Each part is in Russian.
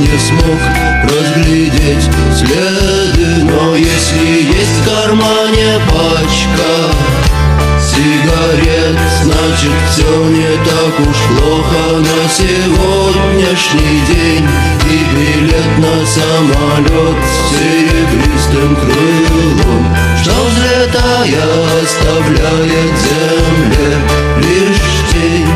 не смог разглядеть следы. Но если есть в кармане пачка сигарет, значит все не так уж плохо на сегодняшний день. И билет на самолет с серебристым крылом, что взлетая оставляет земле лишь тень.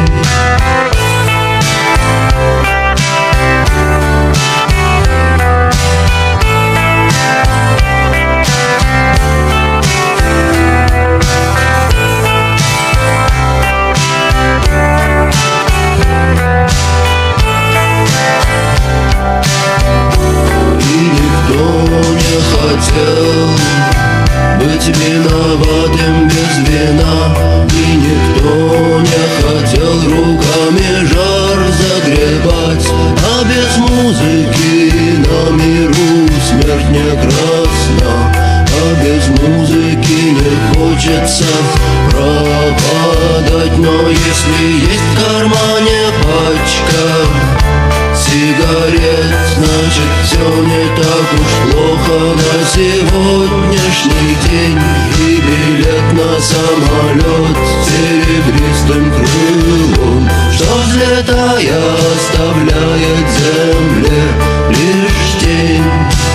Хотел быть виноватым без вина, и никто не хотел руками жар загребать. А без музыки на миру смерть не красна, а без музыки не хочется пропадать. Но если есть в кармане пачка сигарет, значит все не так уж плохо на сегодняшний день. И билет на самолет с серебристым крылом, что взлетая оставляет земле лишь тень.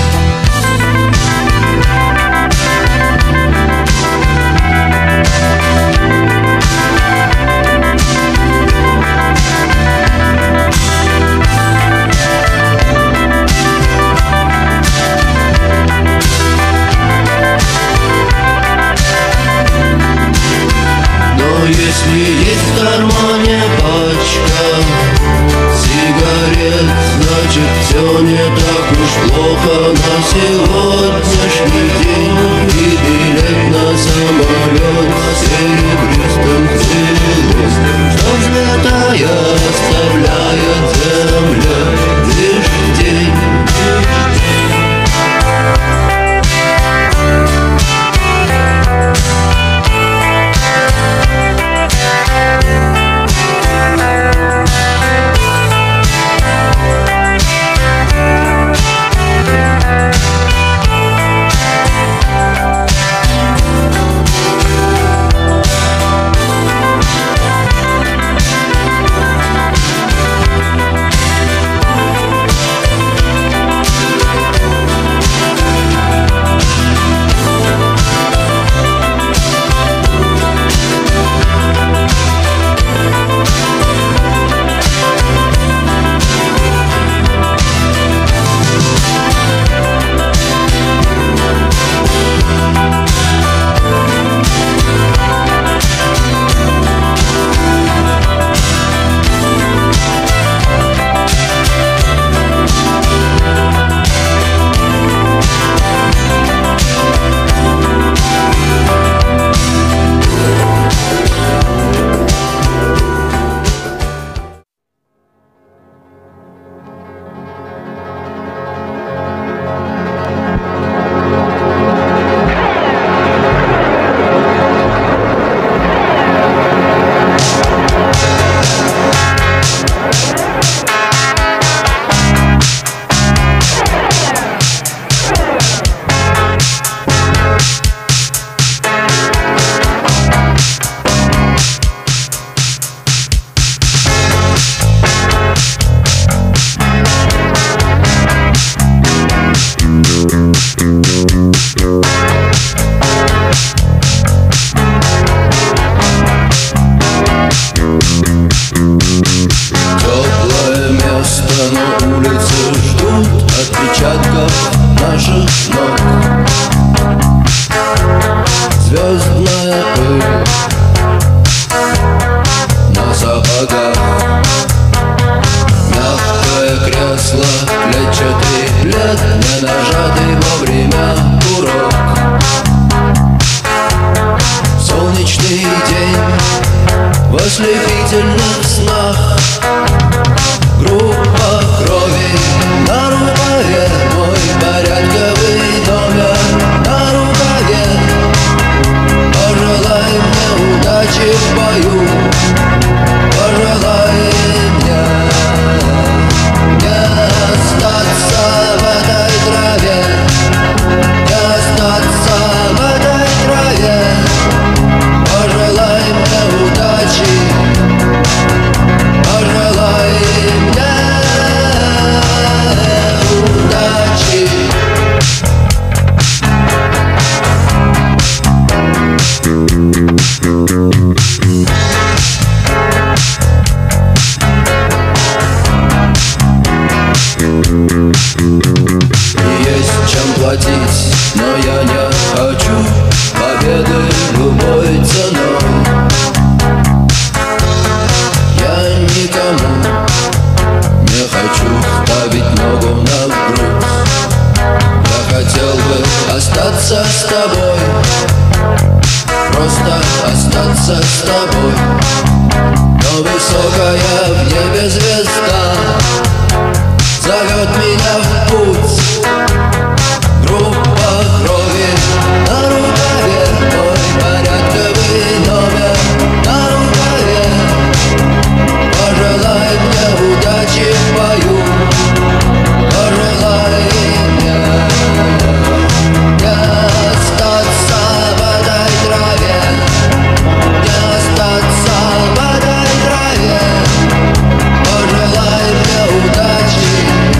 Если есть в кармане пачка сигарет, значит все не так уж плохо на сегодняшний день. И билет на самолет с серебристым крылом, что взлетая оставляет земля лишь тень. ослепительных снах. Группа крови на рукаве, мой порядковый номер на рукаве. Пожелай мне удачи в бою, пожелай мне не остаться с тобой, просто остаться с тобой. Но высокая в небе звезда зовет меня в путь. Группа крови на рукаве, мой порядковый номер на рукаве. Пожелай мне удачи в бою, пожелай мне не остаться в этой траве, не остаться в этой траве. Пожелай мне удачи,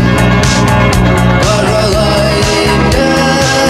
пожелай мне удачи.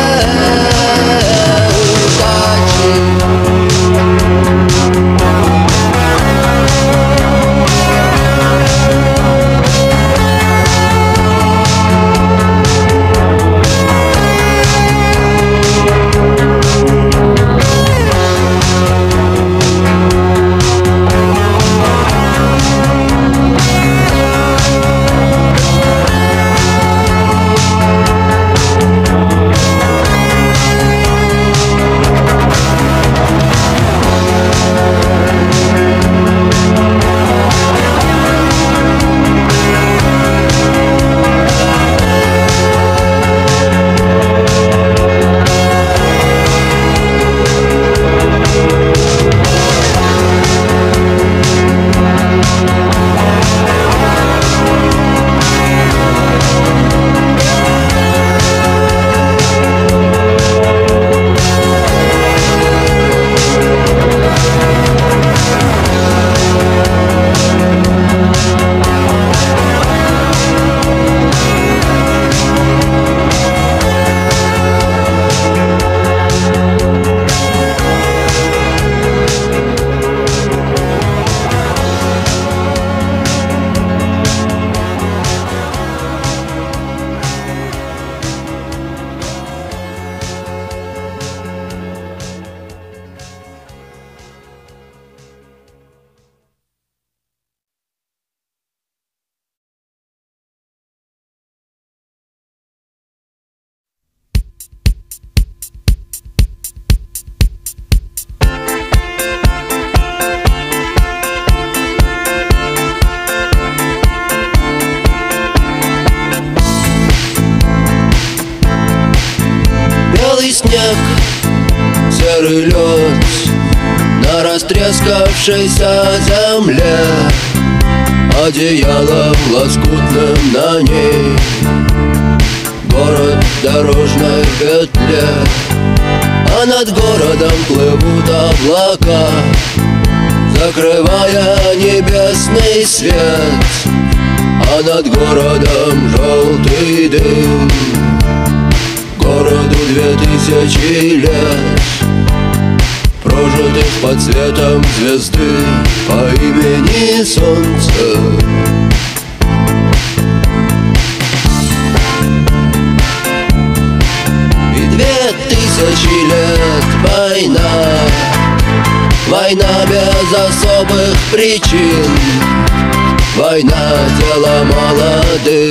Белый снег, серый лед на растрескавшейся земле, одеялом лоскутным на ней город в дорожной петле. А над городом плывут облака, закрывая небесный свет. А над городом желтый дым, городу 2000 лет, прожитых под светом звезды по имени Солнце. И 2000 лет война, война без особых причин, война дело молодых,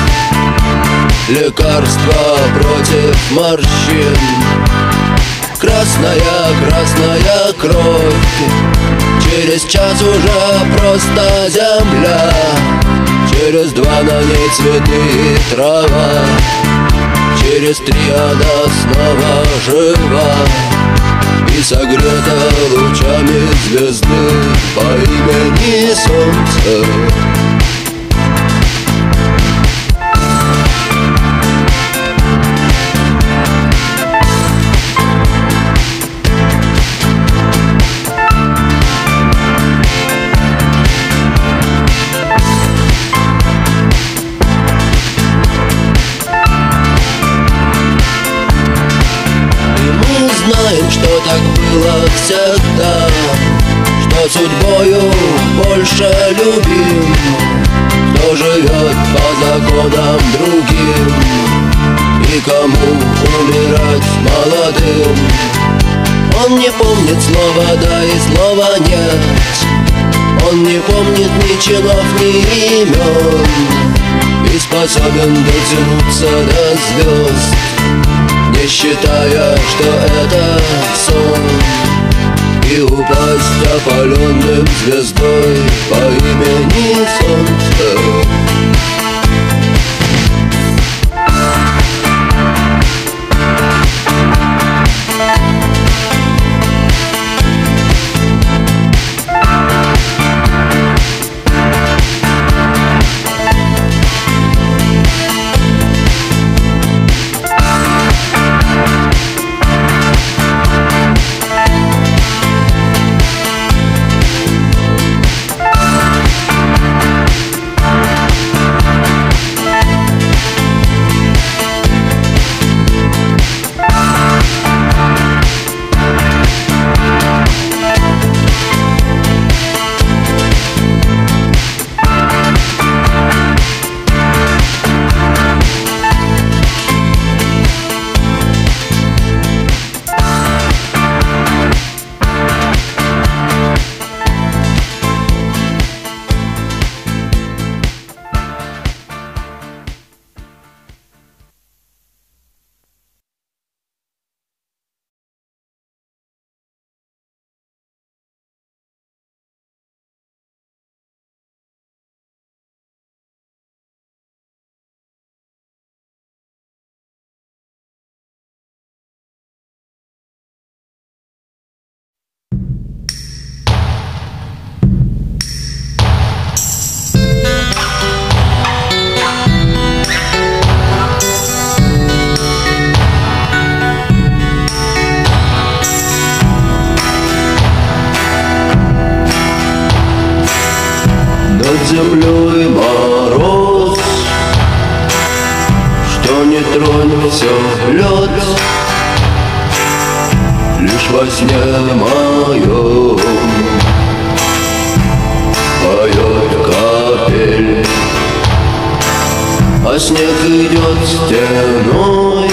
лекарство против морщин. Красная, красная кровь, через час уже просто земля, через 2 на ней цветы и трава, через 3 она снова жива и согрета лучами звезды по имени Солнце. Знаем, что так было всегда, что судьбою больше любим, кто живет по законам другим и кому умирать молодым. Он не помнит слова да и слова нет, он не помнит ни чинов, ни имен, и способен дотянуться до звезд. не считая, что это сон, и упасть опаленным звездой по имени Солнце. Над землей мороз, что не тронь, все лед. Лишь во сне моем поет капель, а снег идет стеной,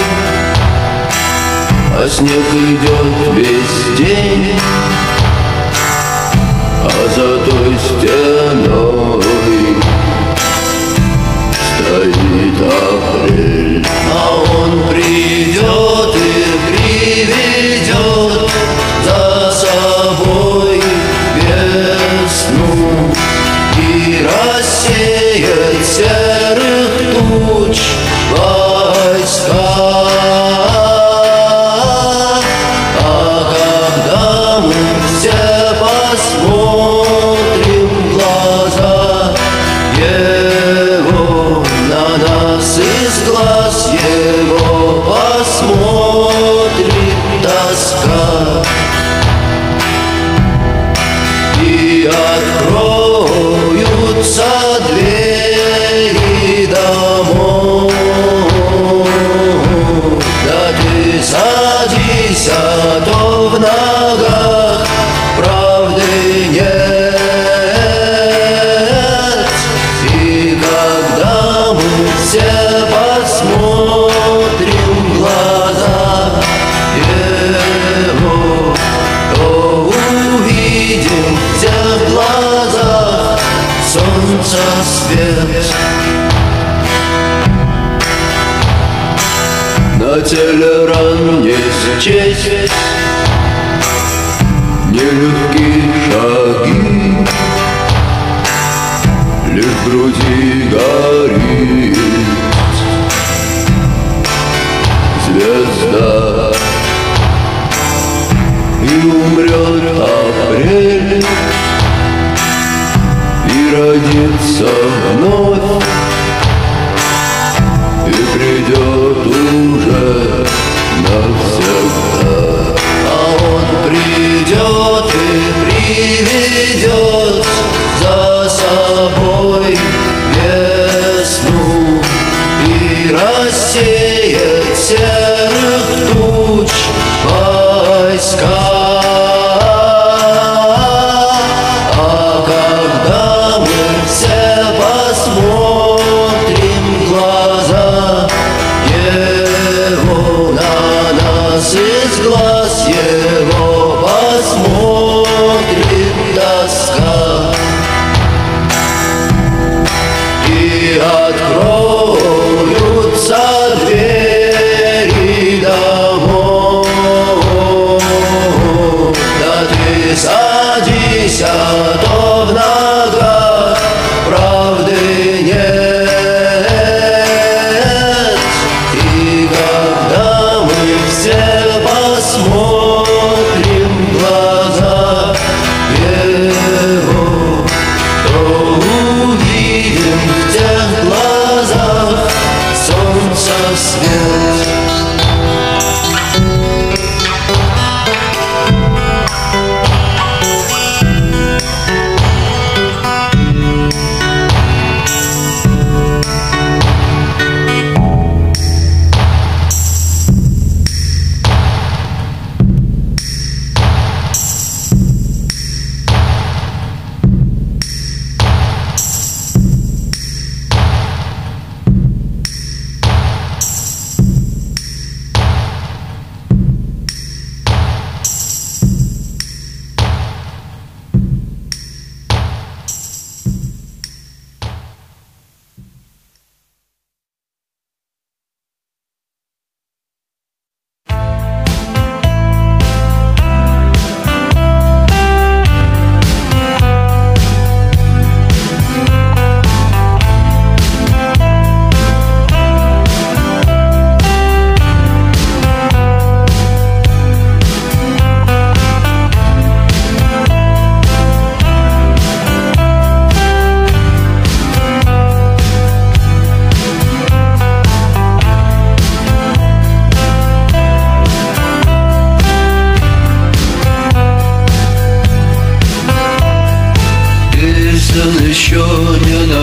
а снег идет весь день. А за той стеной стоит апрель, а он придет и приведет за собой весну и рассеет серых туч войска. А когда мы все посмотрим в глаза его, на нас из глаз его посмотрит тоска, и откроются двери домов. Да ты садись, а то в ногах правды нет. И когда мы все посмотрим в глаза его, то увидим в тех глазах солнца свет. На теле ран не счесть, нелегкие шаги, лишь в груди горит звезда, и умрет апрель, и родится вновь, и придет уже навсегда. А он придет и приведет за собой весну и рассеет серых туч войска. А когда мы все посмотрим в глаза его, на нас из глаз его посмотрит тоска, и откроются двери домов.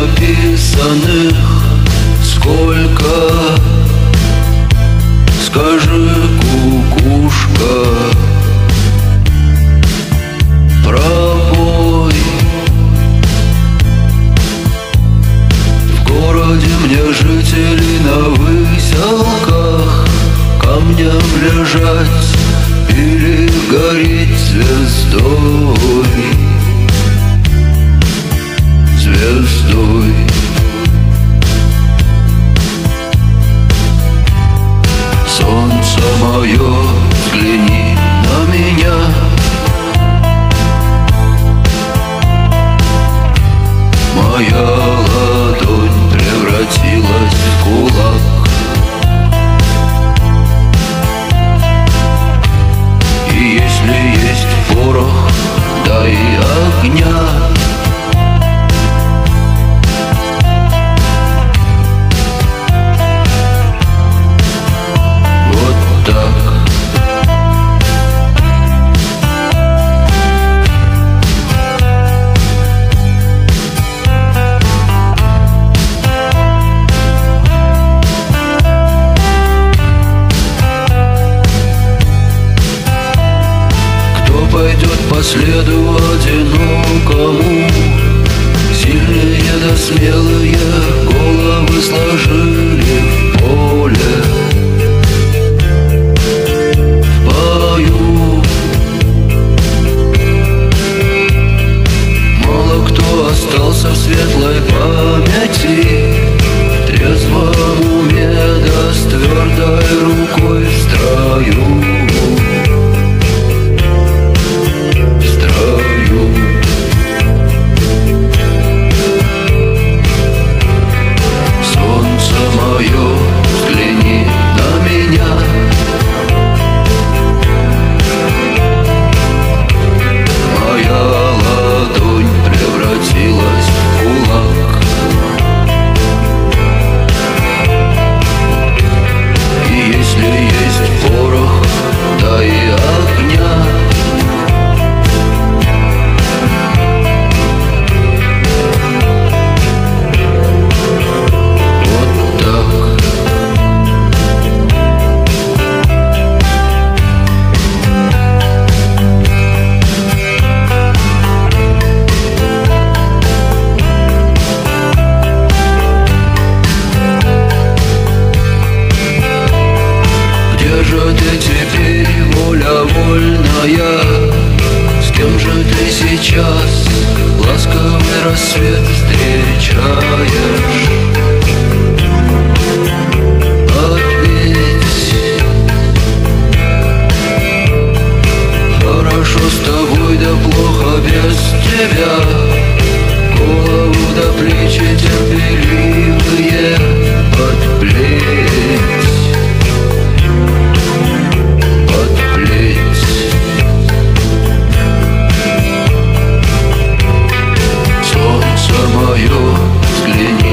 написанных сколько? Скажи, кукушка, пропой. В городе мне жители на выселках камнем лежать или гореть звездой. Звездой. Солнце мое, взгляни на меня. Моя ладонь превратилась в кулак. И если есть порох, дай огня. Пойдет по следу одинокому, сильные да смелые головы сложили в поле. В бою мало кто остался в светлой памяти, в трезвом уме да с твердой рукой в строю. Взгляни на меня. Моя ладонь превратилась в кулак. И если есть порох, дай огня. Ты теперь, воля вольная? С кем же ты сейчас ласковый рассвет встречаешь? Ответь. Хорошо с тобой, да плохо без тебя. Голову до плечи терпеливые подплеть. Солнце мое, взгляни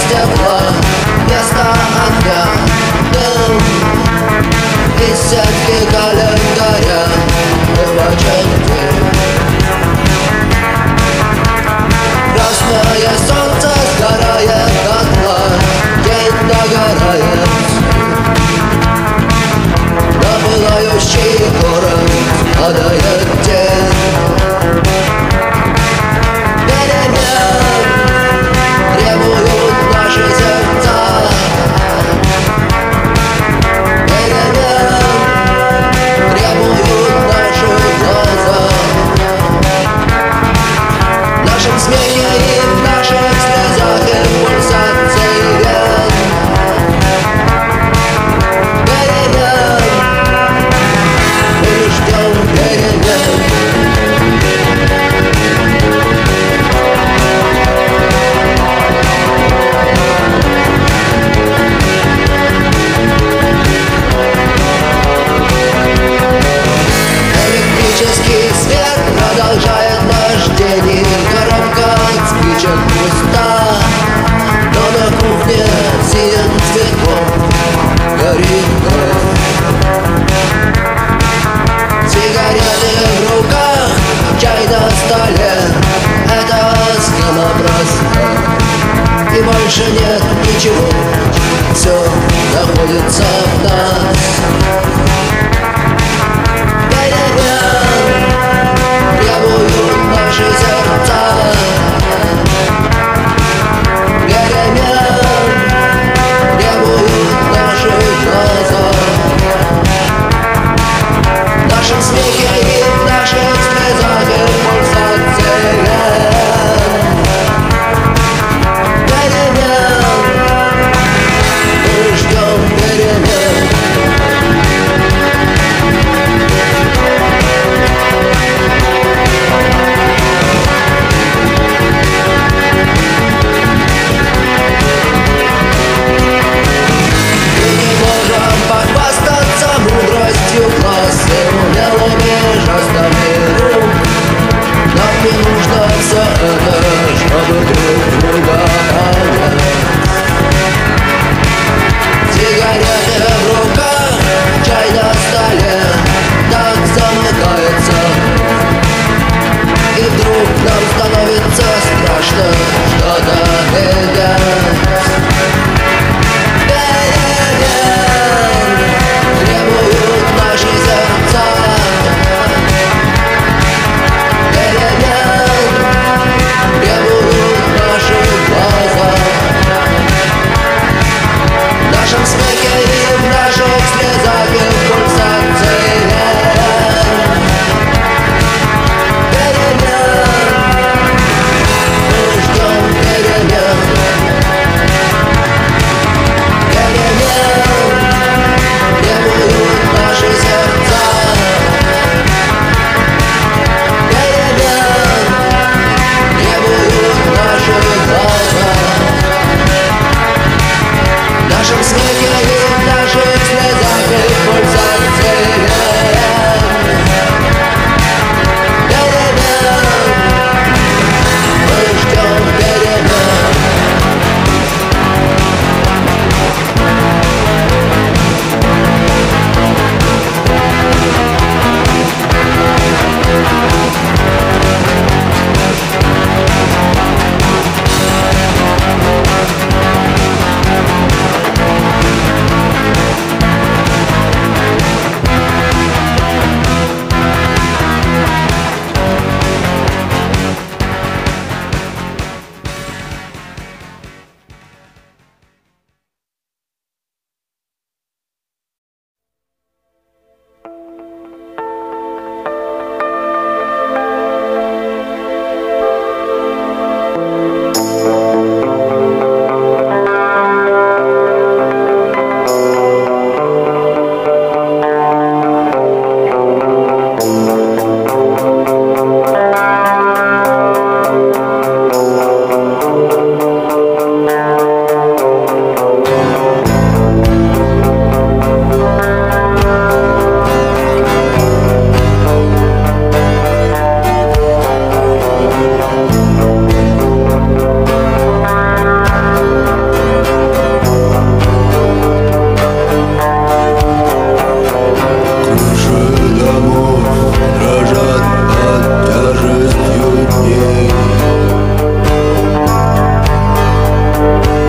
тепла, вместо огня дым из сетки календаря вымочен день. Красное солнце сгорает дотла, день догорает. На пылающий город падает день. Перемен требуют наши сердца. Перемен требуют наши глаза. В нашем смехе и в наших слезах и в пульсации вен. Перемен, мы ждем перемен. Электрический свет продолжает наш день, и коробка от спичек пуста, но на кухне синим цветком горит газ. Сигареты в руках, чай на столе, это схема проста, и больше нет ничего, все находится в нас. Требуют наши сердца. Перемен требуют наши глаза. В нашем смехе и в наших слезах и в пульсации вен. Перемен, мы ждем перемен.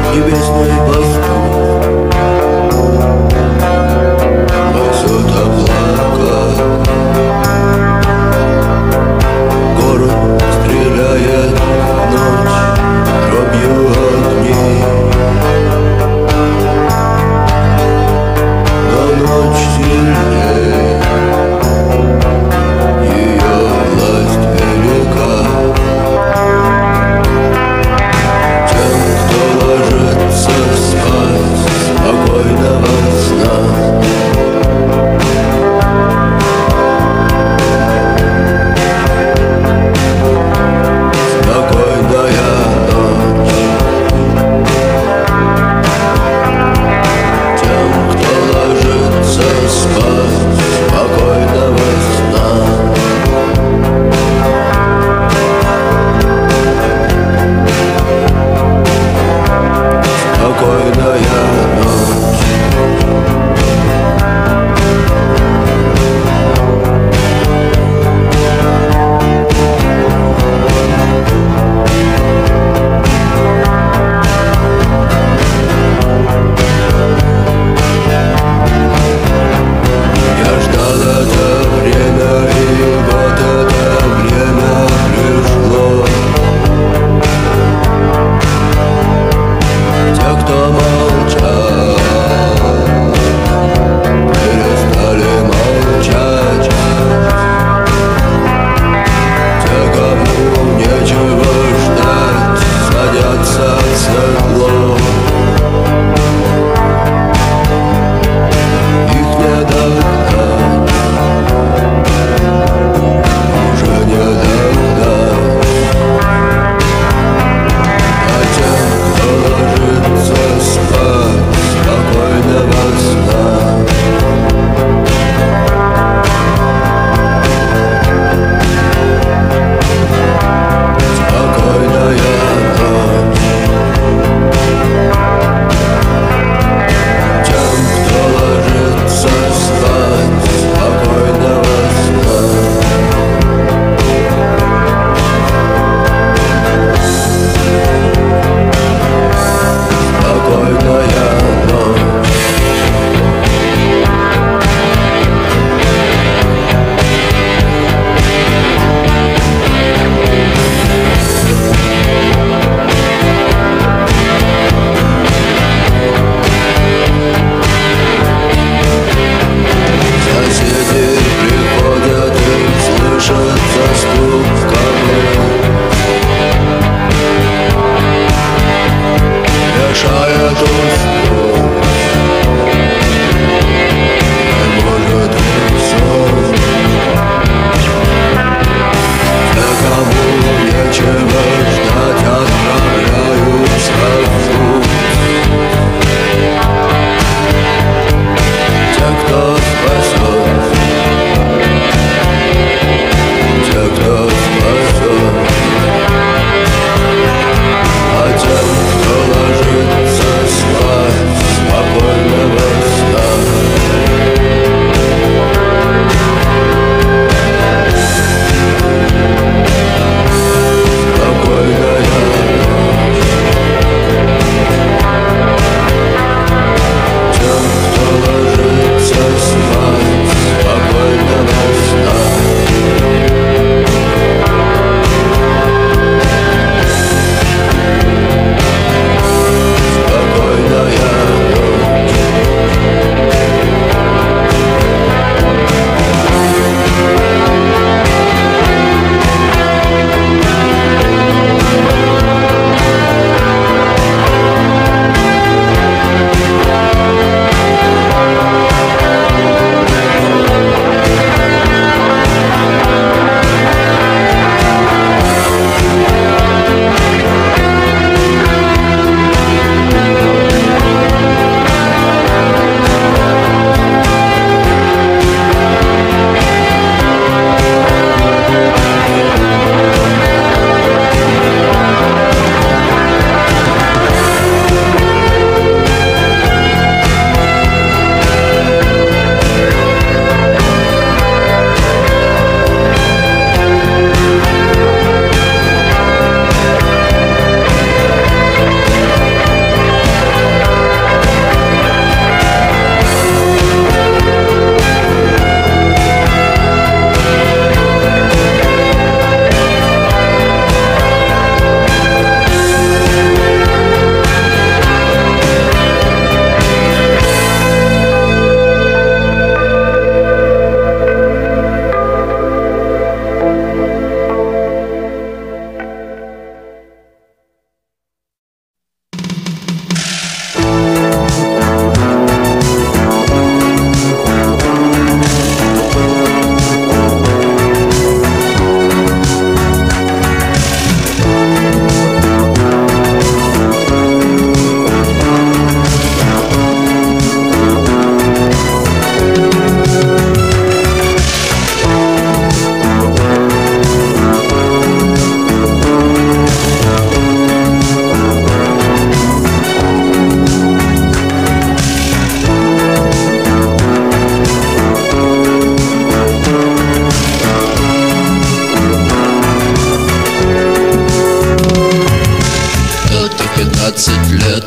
небесный пастух несет облака. Город стреляет в ночь дробью огней, но ночь сильнее, ее власть велика. Тем, кто ложится спать спокойного сна, кто ложится спать.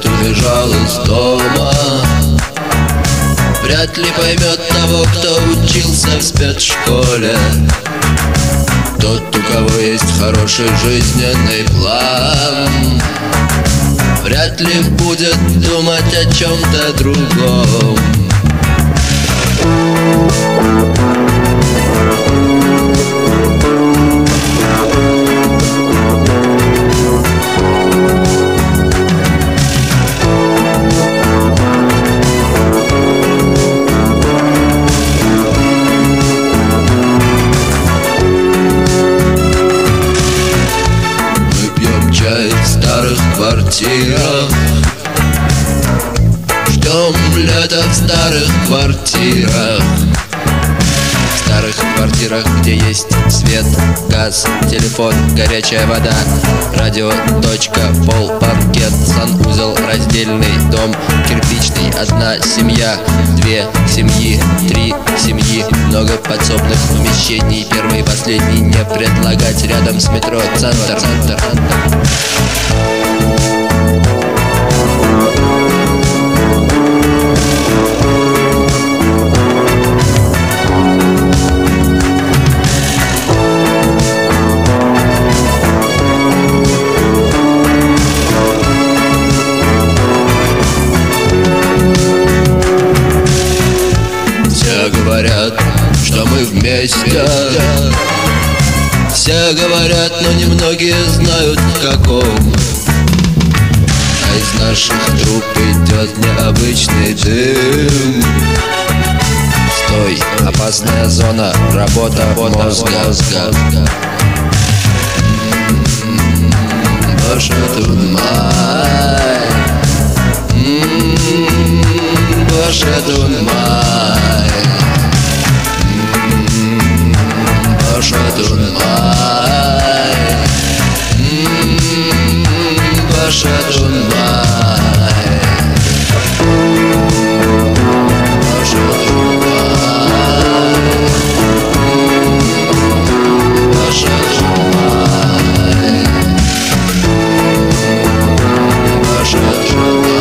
свет убежал из дома. Вряд ли поймет того, кто учился в спецшколе. Тот, у кого есть хороший жизненный план, вряд ли будет думать о чем-то другом. Ждем лета в старых квартирах. В старых квартирах, где есть свет, газ, телефон, горячая вода, радио, точка, пол, паркет, санузел, раздельный дом, кирпичный, одна семья, две семьи, три семьи, много подсобных помещений, первый и последний не предлагать, рядом с метро, центр. Говорят, что мы вместе. Все говорят, но немногие знают в каком. А из наших труб идет необычный дым. Стой, опасная зона, работа мозга. Боже ты мой, Боже ты мой, Боже ты мой, Боже ты мой, Боже ты мой, Боже ты мой, Боже ты мой.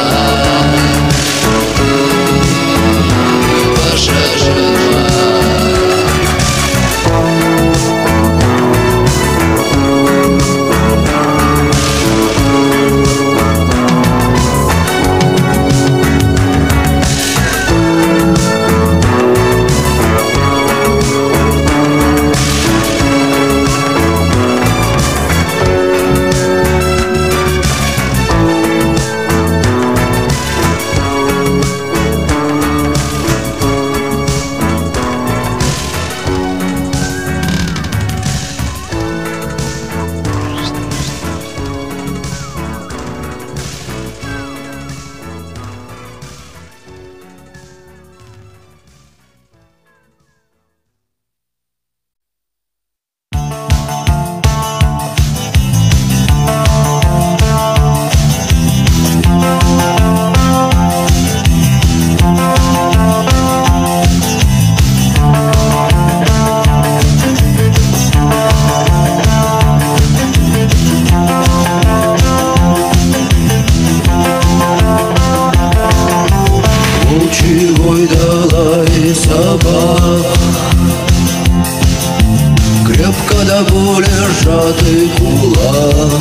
Крепко до боли сжатый кулак,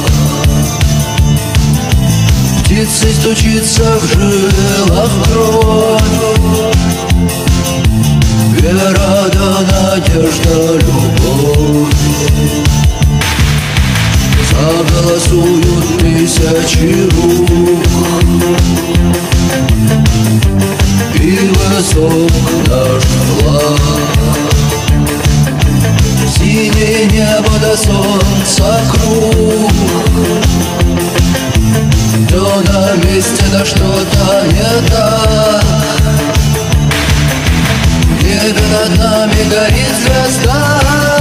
птицей стучится в жилах кровь. Вера да надежда, любовь. Заголосуют тысячи рук, и высок наш флаг. Синее небо до солнца круг, то на месте, да что-то не так. В небе над нами горит звезда,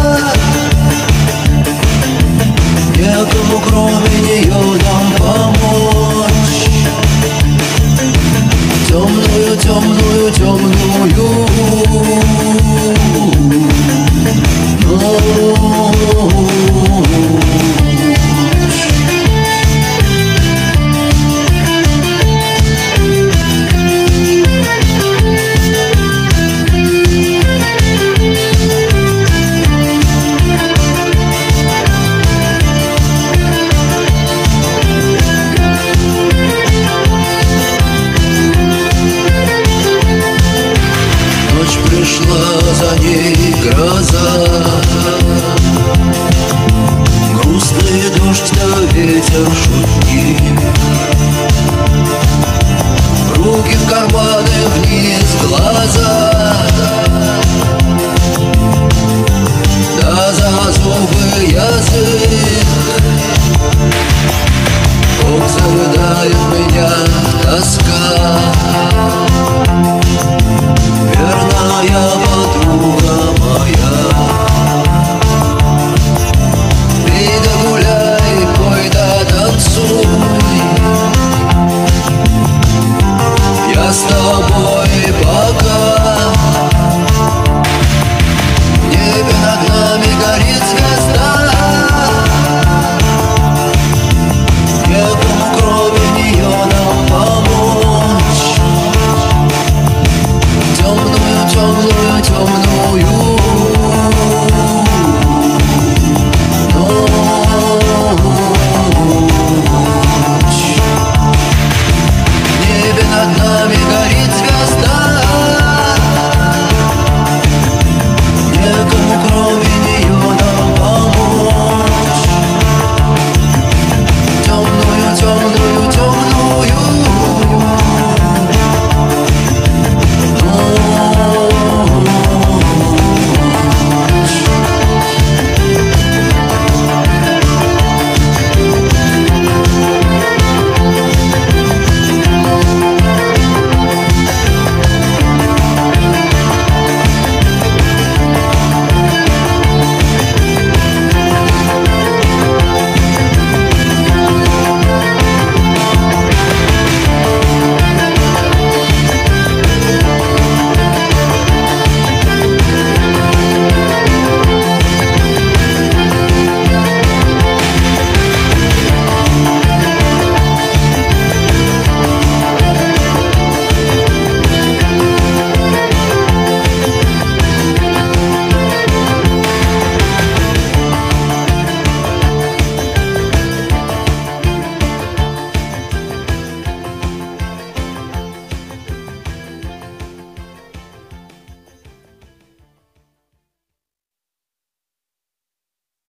некому кроме нее нам помочь. Темную, темную, темную ночь. гормоны вниз глаза.